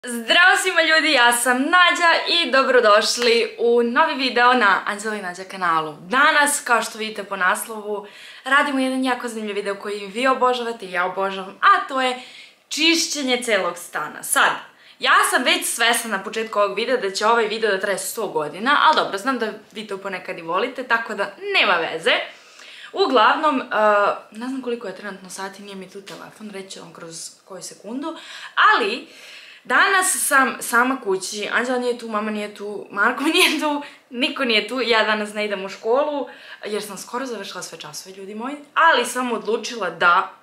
Zdravo svima ljudi, ja sam Nađa i dobrodošli u novi video na Anđela i Nađa kanalu. Danas, kao što vidite po naslovu, radimo jedan jako zanimljiv video koji vi obožavate i ja obožavam, a to je čišćenje celog stana. Sad, ja sam već svesna na početku ovog videa da će ovaj video da traje 100 godina, ali dobro, znam da vi to ponekad i volite, tako da nema veze. Uglavnom, ne znam koliko je trenutno sati, nije mi tu telefon, reći ću vam kroz koju sekundu, ali danas sam sama kući, Anđela nije tu, mama nije tu, Marko nije tu, niko nije tu, ja danas ne idem u školu jer sam skoro završila sve časove, ljudi moji, ali sam odlučila da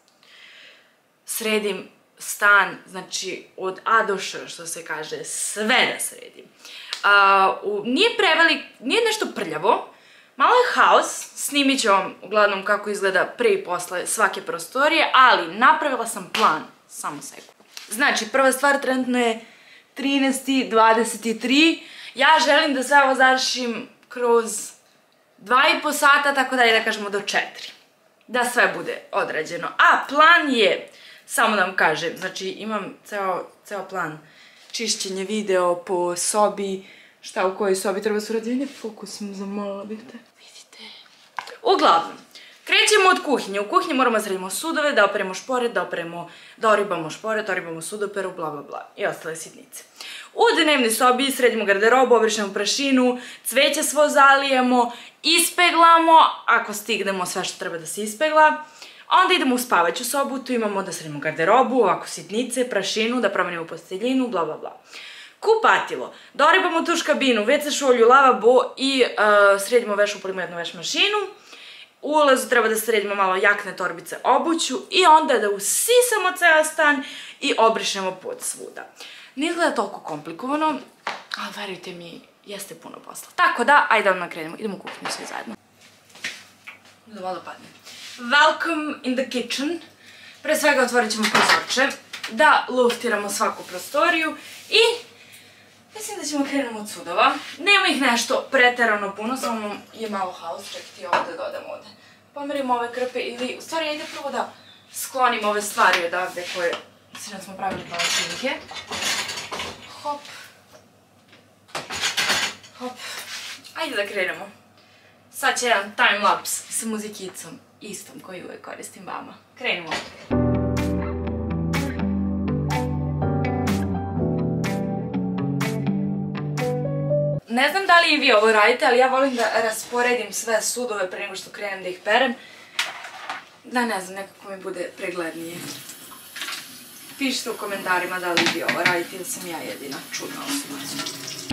sredim stan, znači od A do Š, što se kaže, sve da sredim. Nije prevelik, nije nešto prljavo, malo je haos, snimit ću vam uglavnom kako izgleda pre i posle svake prostorije, ali napravila sam plan, samo sekund. Znači, prva stvar trenutno je 13:23, ja želim da sve ovo završim kroz 2,5 sata, tako da kažemo do 4. Da sve bude odrađeno. A plan je, samo da vam kažem, znači imam ceo plan čišćenje video po sobi, šta u kojoj sobi treba se uraditi, fokus sam zamolila bih te. Vidite. Uglavnom, krećemo od kuhinje. U kuhinji moramo da sredimo sudove, da operemo šporet, da oribamo šporet, oribamo sudoperu, bla bla bla i ostale sitnice. U dnevnoj sobi sredimo garderobu, obrišemo prašinu, cveće svo zalijemo, ispeglamo, ako stignemo sve što treba da se ispegla. Onda idemo u spavaću sobu, tu imamo da sredimo garderobu, ovako sitnice, prašinu, da promenimo posteljinu, bla bla bla. Kupatilo. Da oribamo tuš kabinu, WC šolju, lavabo i sredimo veš, upalimo jednu veš mašinu. U ulazu treba da sredimo malo jakne, torbice, obuću i onda da usisamo ceo stan i obrišemo pod svuda. Ne izgleda toliko komplikovano, ali verujte mi, jeste puno posla. Tako da, ajde odmah krenemo, idemo u kuhinju svi zajedno. Da voda padne. Welcome in the kitchen. Pre svega otvorit ćemo prozorče, da luftiramo svaku prostoriju i mislim da ćemo krenemo od sudova. Nema ih nešto preterano puno, samo je malo haos, čekajte ovo da dodam ovde. Pomerimo ove krpe ili, u stvari, ajde prvo da sklonim ove stvari odavde koje sinoć smo pravili palačinke. Hop. Hop. Ajde da krenemo. Sad će jedan timelapse sa muzikicom, istom koju uvek koristim vama. Krenimo. Ne znam da li i vi ovo radite, ali ja volim da rasporedim sve sudove pre nego što krenem da ih perem. Da, ne znam, nekako mi bude preglednije. Pišite u komentarima da li vi ovo radite ili sam ja jedina čudna osoba.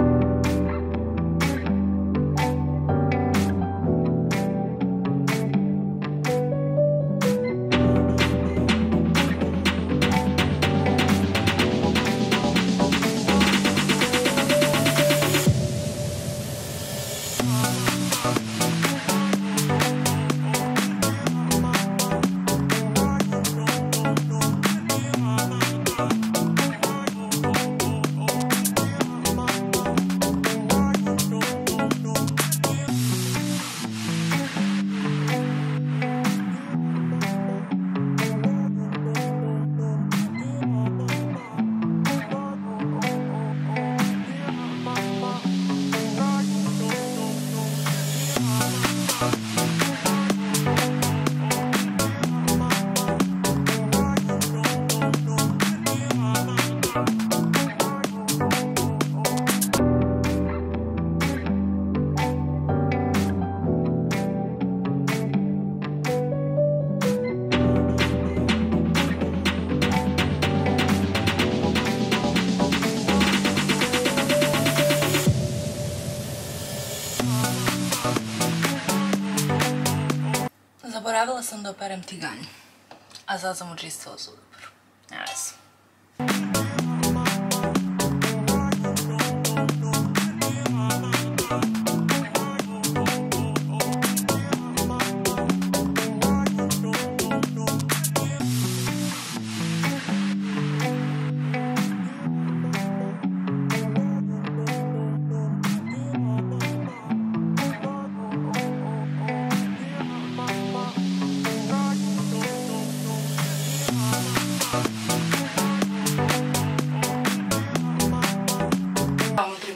Zaboravila sam da operem tiganj, a sad sam očistila sudoperu. Ne veze.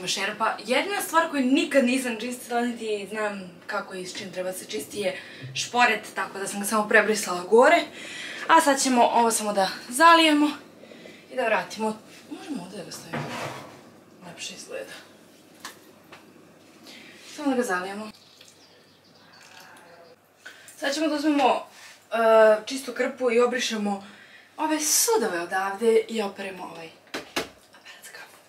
zbog šerpa. Jedina stvar koju nikad nisam čistila, niti znam kako i s čim treba se čisti, je šporet, tako da sam ga samo prebrisala gore. A sad ćemo ovo samo da zalijemo i da vratimo. Možemo ovdje da ga stavimo. Lepše izgleda. Samo da ga zalijemo. Sad ćemo da uzmemo čistu krpu i obrišemo ove sudove odavde i operemo ovaj aparat za kafu.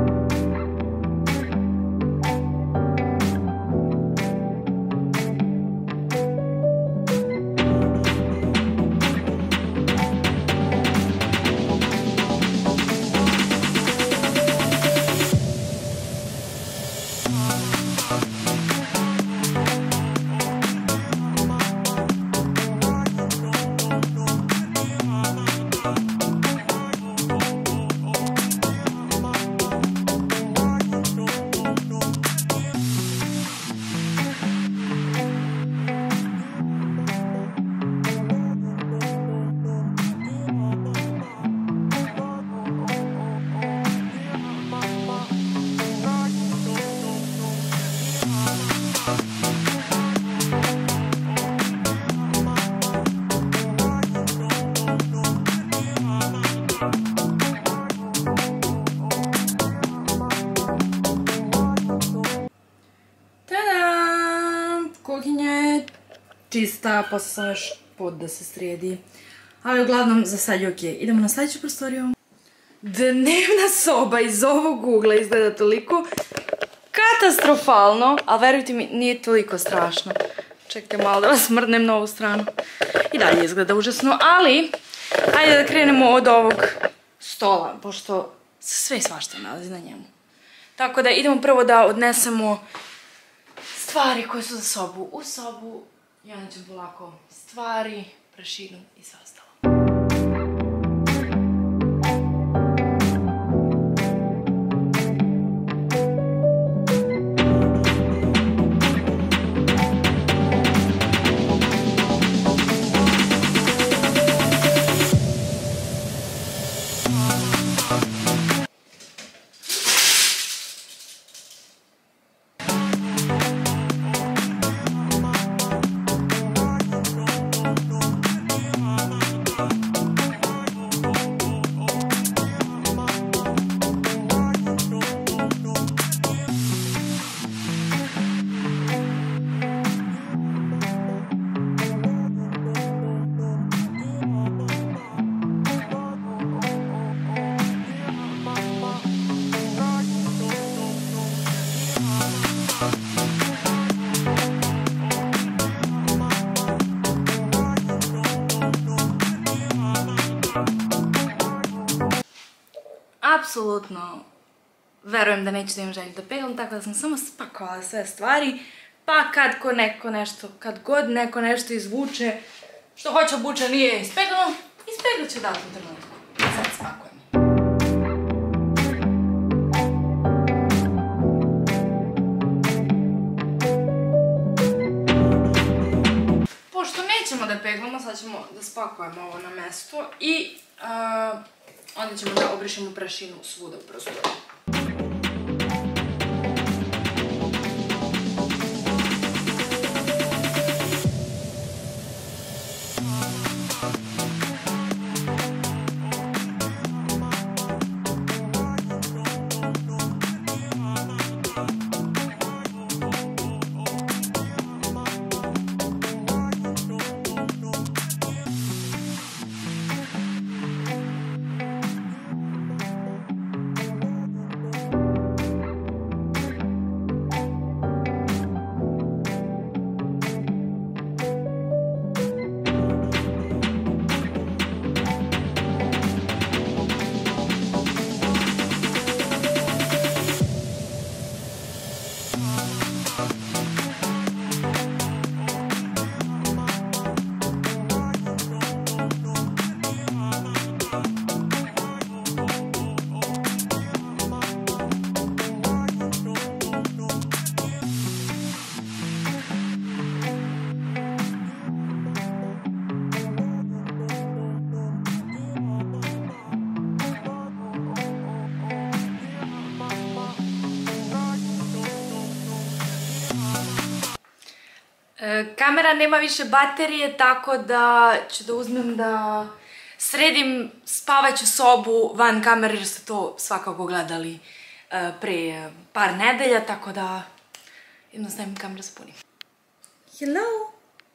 Kuhinja je čista, posle sam još pod da se sredi. Ali uglavnom za sad je okej. Idemo na sljedeću prostoriju. Dnevna soba iz ovog ugla izgleda toliko katastrofalno, ali verujte mi, nije toliko strašno. Čekajte malo da vas mrdnem na ovu stranu. I dalje izgleda užasno, ali ajde da krenemo od ovog stola, pošto sve svašta nalazi na njemu. Tako da idemo prvo da odnesemo stvari koje su za sobu u sobu i onda ćemo polako stvari, prašinu i sve ostalo. Apsolutno verujem da neću da imam želju da peglam, tako da sam samo spakovala sve stvari, pa kad god neko nešto izvuče, što hoće obuče nije ispeglano, ispeglat će u datom trenutku. Sad spakujem. Pošto nećemo da peglamo, sad ćemo da spakujemo ovo na mesto i onda ćemo da obrišemo prašinu svuda u prostoru. Kamera nema više baterije, tako da ću da uzmem da sredim spavaću sobu van kamere, jer ste to svakako gledali pre par nedelja, tako da jedno stavim kameru sa punim. Hello!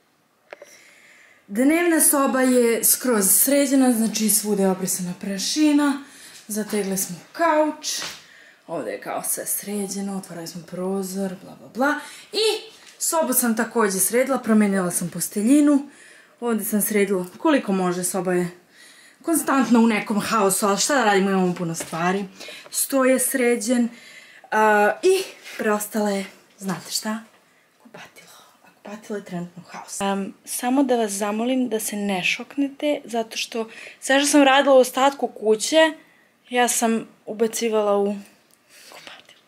Dnevna soba je skroz sređena, znači svuda je obrisana prašina, zategli smo kauč, ovdje je kao sve sređeno, otvorili smo prozor, bla bla bla. I sobu sam također sredila, promijenila sam posteljinu, ovdje sam sredila koliko može, soba je konstantno u nekom haosu, ali šta da radimo, imamo puno stvari. Sto je sređen i preostala je, znate šta, kupatilo. A kupatilo je trenutno u haosu. Samo da vas zamolim da se ne šoknete, zato što sve što sam radila u ostatku kuće, ja sam ubacivala u kupatilo.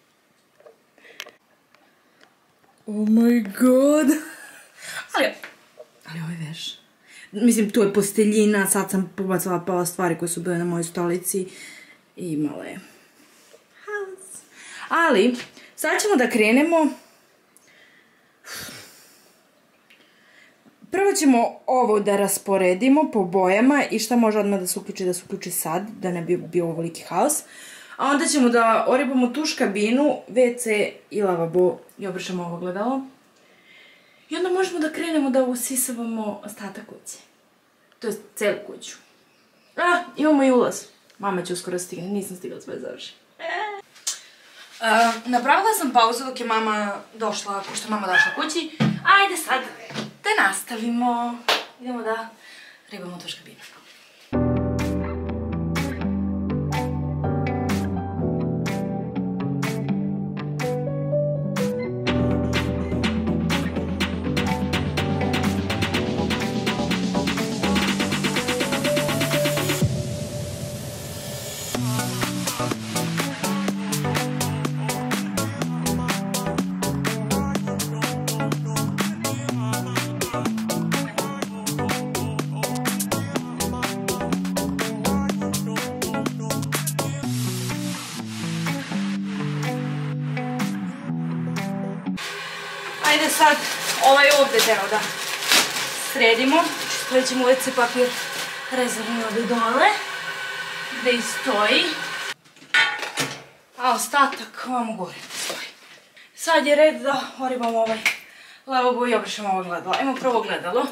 Oh my god! Ali ovo je veš. Mislim, tu je posteljina, sad sam pobacala pola stvari koje su bile na mojoj stolici i imala je haos. Ali, sad ćemo da krenemo. Prvo ćemo ovo da rasporedimo po bojama i šta može odmah da se uključi sad, da ne bi bio ovoliki haos. A onda ćemo da oribamo tuš kabinu, WC i lavabo i obrišemo ovo gledalo. I onda možemo da krenemo da usisavamo ostatak kuće. To je celu kuću. Imamo i ulaz. Mama će uskoro stigne, nisam stigla sve završiti. Napravila sam pauzu dok je mama došla, pošto je mama došla kući. Ajde sad da nastavimo. Idemo da ribamo tuš kabinu. Ajde sad ovaj ovdje deo da sredimo. Stavit ćemo WC papir rezervni ovdje dole, gde i stoji. A ostatak ovamo gore stoji. Sad je red da oribamo ovaj lavabo i obrišemo ovo gledalo. Ajmo prvo gledalo.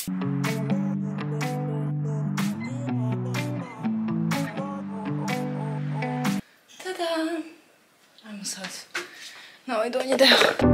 Tada! Ajmo sad na ovaj donji deo.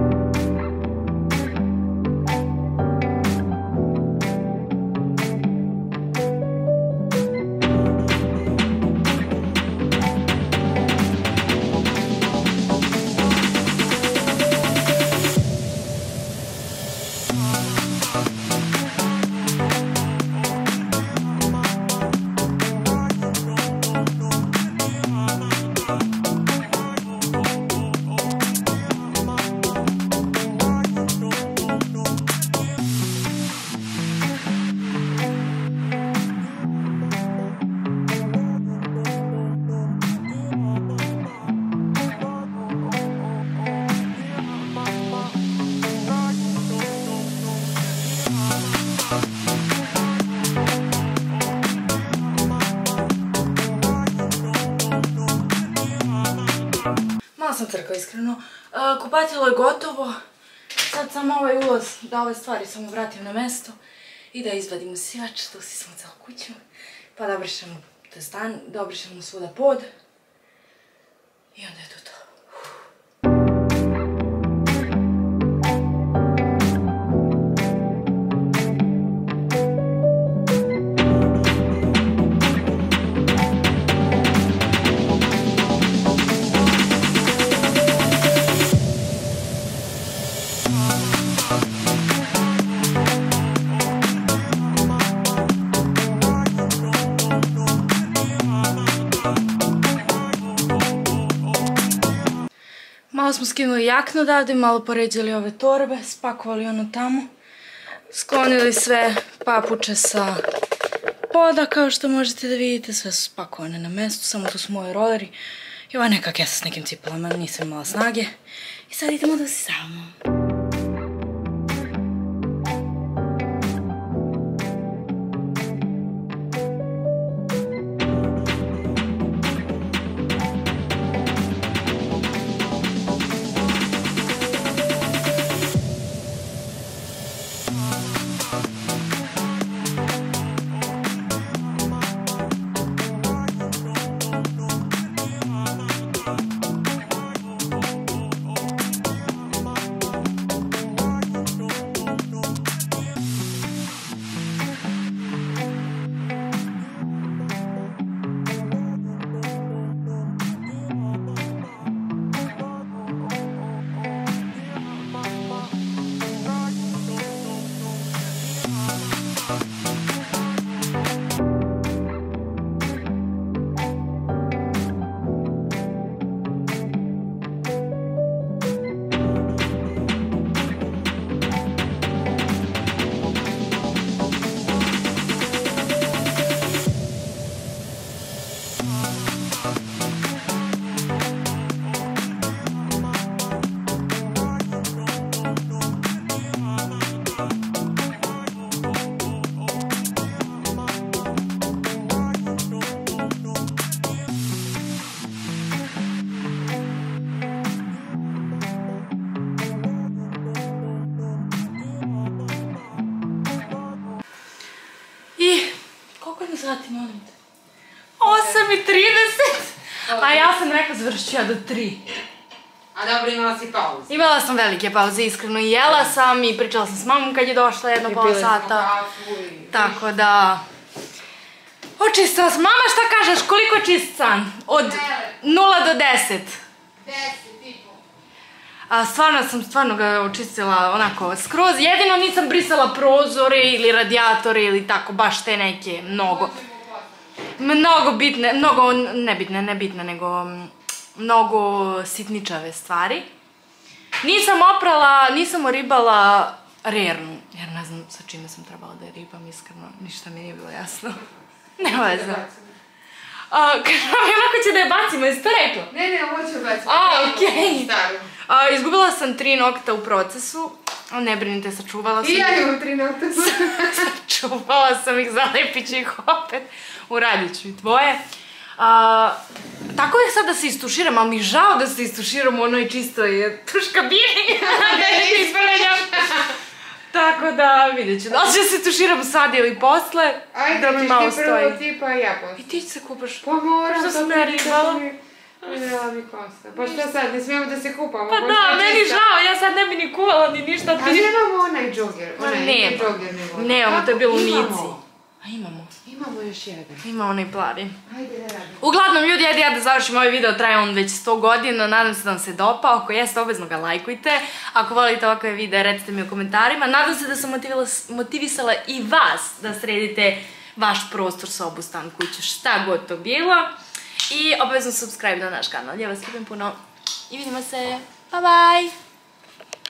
Sam crkla iskreno. Kupatilo je gotovo. Sad sam ovaj ulaz da ove stvari samo vratim na mesto i da izvadim usivač, da usisamo celu kuću. Pa da obrišemo te stan, da obrišemo svuda pod. I onda je to to. Malo smo skinuli jaknu odavde, malo poređali ove torbe, spakovali ono tamo. Sklonili sve papuče sa poda, kao što možete da vidite, sve su spakovane na mestu, samo tu su moji roleri. I ova neka kesa s nekim cipelama, nisam imala snage. I sad idemo da usisavamo. sati, molim te? 8:30. A ja sam rekla završit ću ja do 3. A dobro, imala si pauzu. Imala sam velike pauze, iskreno. I jela sam i pričala sam s mamom kad je došla jedno pola sata. Tako da... Očistila sam. Mama, šta kažeš? Koliko je čist san? Od 0 do 10. 10 i po. Stvarno ga očistila onako skroz. Jedino nisam brisala prozore ili radijatore ili tako, baš te neke mnogo bitne, mnogo ne bitne, nego mnogo sitničave stvari. Nisam oprala, nisam oribala rernu, jer ne znam sa čime sam trebala da je ribam, iskreno, ništa mi nije bilo jasno. Nema veze. Onako će da je bacimo, jesi to rekla? Ne, ovo ću baciti. Okej. Izgubila sam 3 nokta u procesu. Ne brinite, sačuvala sam ih. I ja imam 3 nokta. Sačuvala sam ih, zalepit ću ih opet. Uradit ću i tvoje. Tako je sad da se istuširam, ali mi žao da se istuširam u onoj čistoj tuš kabini. Da ne ispravljam. Tako da vidjet ću. Da li ću se tuširam sad ili posle? Ajde, ćeš ti prvo ti pa ja posle. I ti će se kupaš. Pa moram, što sam ja ribala. Udjela mi kosta. Pa što sad, ne smijemo da se kupamo? Pa da, meni žao, ja sad ne bi ni kuvala ni ništa. A nemamo onaj džoger? Nemamo, to je bilo u Nici. A imamo. Imamo još jedan. Ima onaj plavi. Ajde da radimo. Uglavnom, ljudi, ajde ja da završim ovaj video, traje on već 100 godina, nadam se da vam se dopao, ako jeste, obvezno ga lajkujte, ako volite ovakve videe, recite mi u komentarima, nadam se da sam motivisala i vas da sredite vaš prostor, sobu, stan, kuću, šta god to bilo, i obavezno subscribe na naš kanal, ja vas ljubim puno i vidimo se, bye bye!